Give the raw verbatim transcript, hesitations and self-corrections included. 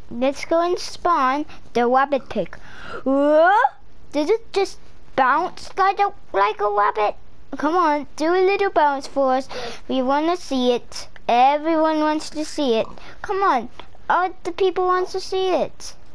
let's go and spawn the rabbit pig. Whoa! Did it just bounce like a, like a rabbit? Come on, do a little bounce for us. We want to see it. Everyone wants to see it. Come on, all the people want to see it.